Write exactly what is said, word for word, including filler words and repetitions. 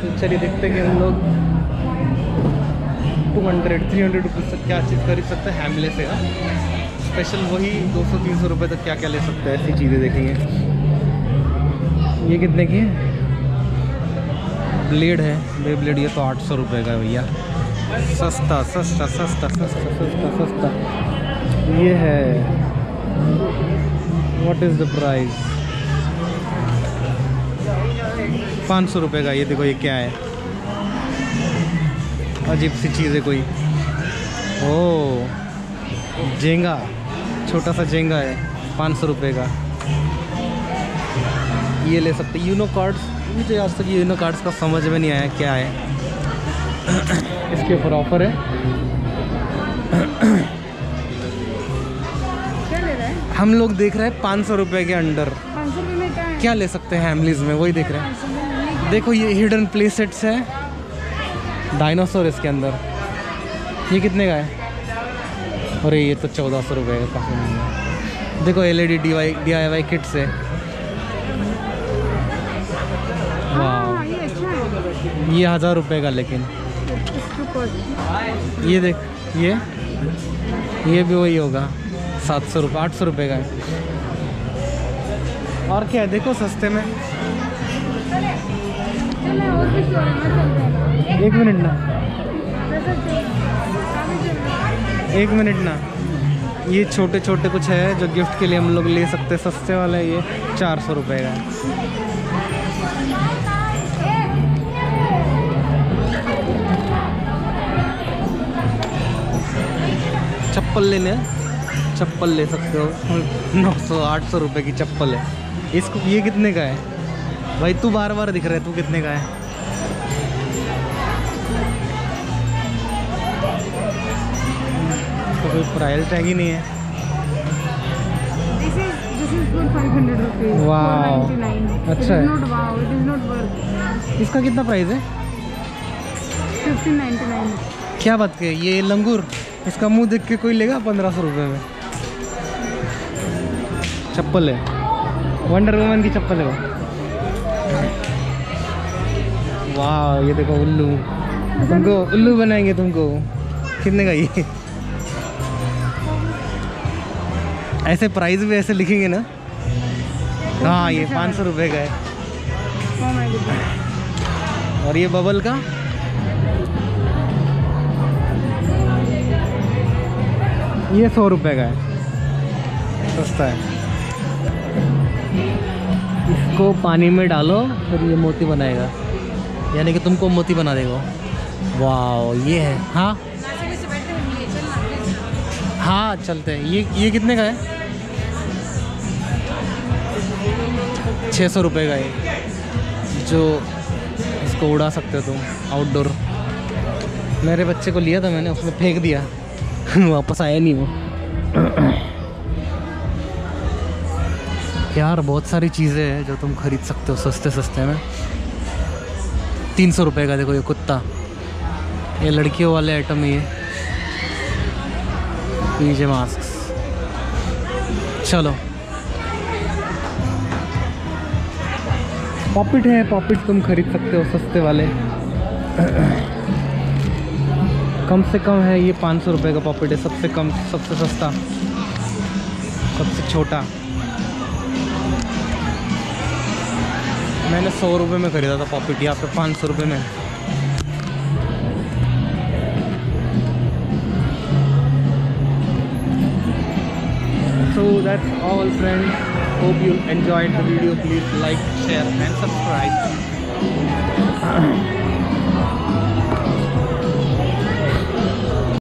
तो चलिए देखते हैं कि हम लोग two hundred three hundred rupees तक क्या चीज़ खरीद सकते हैं हैमले से। स्पेशल वही दो सौ तीन सौ रुपये तक क्या क्या ले सकते हैं, ऐसी चीज़ें देखेंगे। ये कितने की है? ब्लेड है, बे ब्लेड, ये तो आठ सौ रुपये का है भैया। सस्ता सस्ता सस्ता सस्ता सस्ता सस्ता ये है। What is the price? पाँच सौ रुपये का। ये देखो ये क्या है, अजीब सी चीज़ है कोई। ओ जेंगा, छोटा सा जेंगा है, पाँच सौ रुपये का। ये ले सकते यूनो कार्ड्स। मुझे आज तक यूनो कार्ड्स का समझ में नहीं आया क्या है। इसके ऊपर ऑफर है। क्या ले रहा है? हम लोग देख रहे हैं पाँच सौ रुपये के अंडर पाँच सौ रुपये में क्या है? क्या ले सकते हैं हैमलीज में, वही देख रहे हैं। देखो ये हिडन प्ले सेट्स है, डायनासोर इसके अंदर। ये कितने का है? अरे ये तो चौदह सौ रुपये का, काफ़ी महंगा। देखो L E D D Y D I Y kits है। हाँ, ये अच्छा है। ये हज़ार रुपये का, लेकिन ये देख ये ये भी वही होगा, सात सौ रुपये आठ सौ रुपये का है। और क्या है देखो सस्ते में। एक मिनट ना, एक मिनट ना, ये छोटे छोटे कुछ है जो गिफ्ट के लिए हम लोग ले सकते हैं, सस्ते वाला है। ये चार सौ रुपये का है। चप्पल लेने, चप्पल ले सकते हो। नौ सौ आठ सौ रुपये की चप्पल है। इसको ये कितने का है भाई? तू बार बार दिख रहा है, तू कितने का है? तो कोई प्राइस टैग ही नहीं है। वाह अच्छा है। इसका कितना प्राइस है? Fifteen ninety nine. क्या बात है, ये लंगूर, इसका मुंह देख के कोई लेगा पंद्रह सौ रुपये में? चप्पल है, वंडर वुमन की चप्पल है वो। वाह ये देखो उल्लू, तुमको उल्लू बनाएंगे तुमको। कितने का ये? ऐसे प्राइस भी ऐसे लिखेंगे ना। हाँ ये पाँच सौ रुपये का है। और ये बबल का ये सौ रुपये का है, सस्ता है। इसको पानी में डालो फिर ये मोती बनाएगा, यानी कि तुमको मोती बना देगा। वाह ये है। हाँ हाँ चलते हैं। ये ये कितने का है? छः सौ रुपये का है, जो इसको उड़ा सकते हो तुम आउटडोर। मेरे बच्चे को लिया था मैंने, उसने फेंक दिया वापस आया नहीं वो। यार बहुत सारी चीज़ें हैं जो तुम खरीद सकते हो सस्ते सस्ते में। तीन सौ रुपये का देखो ये कुत्ता, ये लड़कियों वाले आइटम है। ये पीजे मास्क। चलो पॉपिट है, पॉपिट तुम खरीद सकते हो सस्ते वाले। कम से कम है ये पाँच सौ रुपये का पॉपिट है, सबसे कम, सबसे सस्ता, सबसे छोटा। मैंने सौ रुपये में ख़रीदा था पॉपिट, यहाँ पे पाँच सौ रुपये में। So that's all friends. Hope you enjoyed the video. Please like, share and subscribe.